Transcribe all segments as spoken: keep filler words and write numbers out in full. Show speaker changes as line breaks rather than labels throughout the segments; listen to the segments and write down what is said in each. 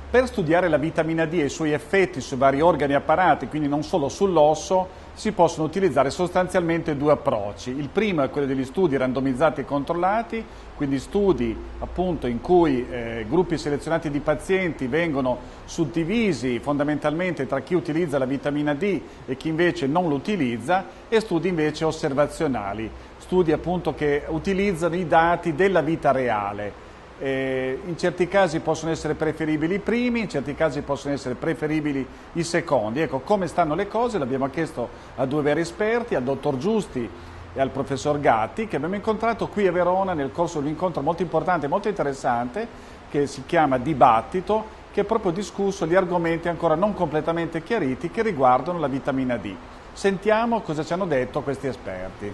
Per studiare la vitamina D e i suoi effetti sui vari organi e apparati, quindi non solo sull'osso, si possono utilizzare sostanzialmente due approcci. Il primo è quello degli studi randomizzati e controllati, quindi studi appunto in cui eh, gruppi selezionati di pazienti vengono suddivisi fondamentalmente tra chi utilizza la vitamina D e chi invece non lo utilizza, e studi invece osservazionali, studi appunto che utilizzano i dati della vita reale. Eh, in certi casi possono essere preferibili i primi, in certi casi possono essere preferibili i secondi. Ecco, come stanno le cose l'abbiamo chiesto a due veri esperti, al dottor Giusti e al professor Gatti, che abbiamo incontrato qui a Verona nel corso di un incontro molto importante e molto interessante che si chiama Dibattito, che ha proprio discusso gli argomenti ancora non completamente chiariti che riguardano la vitamina D. Sentiamo cosa ci hanno detto questi esperti.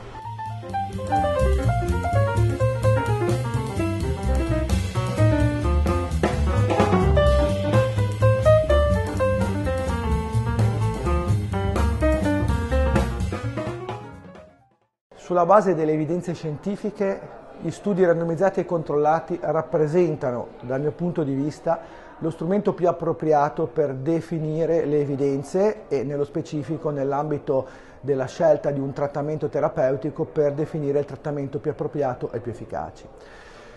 Sulla base delle evidenze scientifiche, gli studi randomizzati e controllati rappresentano, dal mio punto di vista, lo strumento più appropriato per definire le evidenze e, nello specifico, nell'ambito della scelta di un trattamento terapeutico, per definire il trattamento più appropriato e più efficace.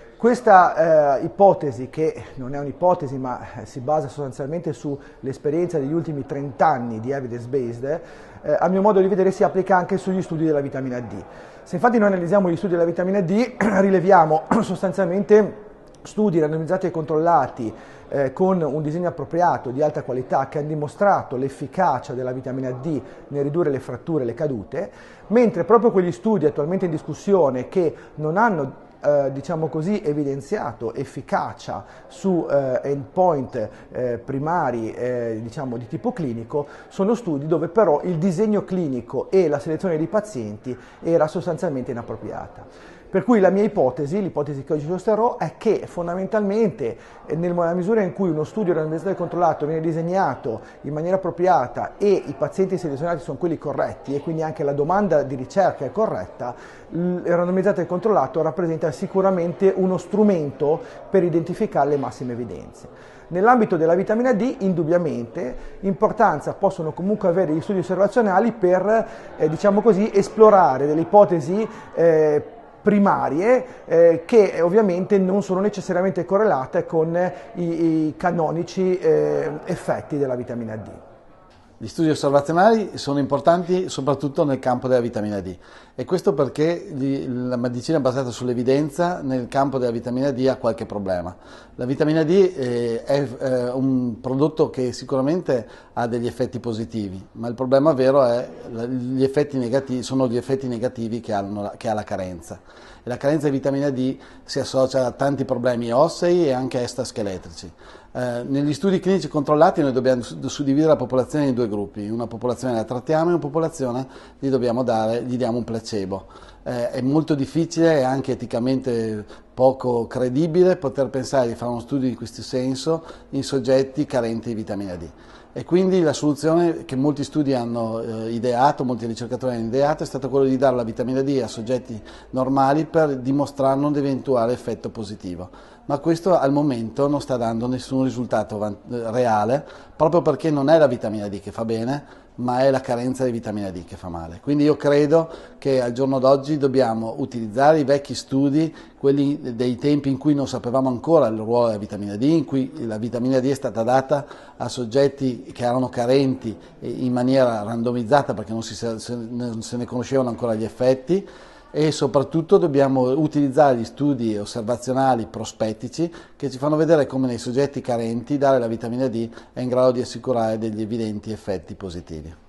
Questa eh, ipotesi, che non è un'ipotesi ma si basa sostanzialmente sull'esperienza degli ultimi trenta anni di evidence-based, eh, a mio modo di vedere si applica anche sugli studi della vitamina D. Se infatti noi analizziamo gli studi della vitamina D, rileviamo sostanzialmente studi randomizzati e controllati eh, con un disegno appropriato di alta qualità, che hanno dimostrato l'efficacia della vitamina D nel ridurre le fratture e le cadute, mentre proprio quegli studi attualmente in discussione, che non hanno Eh, diciamo così, evidenziato efficacia su eh, endpoint eh, primari eh, diciamo di tipo clinico, sono studi dove però il disegno clinico e la selezione dei pazienti era sostanzialmente inappropriata. Per cui la mia ipotesi, l'ipotesi che oggi sosterrò, è che fondamentalmente eh, nella misura in cui uno studio randomizzato e controllato viene disegnato in maniera appropriata e i pazienti selezionati sono quelli corretti, e quindi anche la domanda di ricerca è corretta, il randomizzato e controllato rappresenta sicuramente uno strumento per identificare le massime evidenze. Nell'ambito della vitamina D, indubbiamente, importanza possono comunque avere gli studi osservazionali per, eh, diciamo così, esplorare delle ipotesi eh, primarie eh, che ovviamente non sono necessariamente correlate con i, i canonici eh, effetti della vitamina D.
Gli studi osservazionali sono importanti soprattutto nel campo della vitamina D, e questo perché la medicina basata sull'evidenza nel campo della vitamina D ha qualche problema. La vitamina D eh, è eh, un prodotto che sicuramente ha degli effetti positivi, ma il problema vero è gli effetti negativi, sono gli effetti negativi che, hanno, che ha la carenza. E la carenza di vitamina D si associa a tanti problemi ossei e anche extrascheletrici. Eh, negli studi clinici controllati noi dobbiamo suddividere la popolazione in due gruppi: una popolazione la trattiamo e una popolazione gli dobbiamo dare, gli diamo un placebo. Eh, è molto difficile e anche eticamente poco credibile poter pensare di fare uno studio di questo senso in soggetti carenti di vitamina D. E quindi la soluzione che molti studi hanno eh, ideato, molti ricercatori hanno ideato, è stata quella di dare la vitamina D a soggetti normali per dimostrarne un eventuale effetto positivo. Ma questo al momento non sta dando nessun risultato reale, proprio perché non è la vitamina D che fa bene, ma è la carenza di vitamina D che fa male. Quindi io credo che al giorno d'oggi dobbiamo utilizzare i vecchi studi, quelli dei tempi in cui non sapevamo ancora il ruolo della vitamina D, in cui la vitamina D è stata data a soggetti che erano carenti in maniera randomizzata, perché non, si, non se ne conoscevano ancora gli effetti, e soprattutto dobbiamo utilizzare gli studi osservazionali prospettici che ci fanno vedere come nei soggetti carenti dare la vitamina D è in grado di assicurare degli evidenti effetti positivi.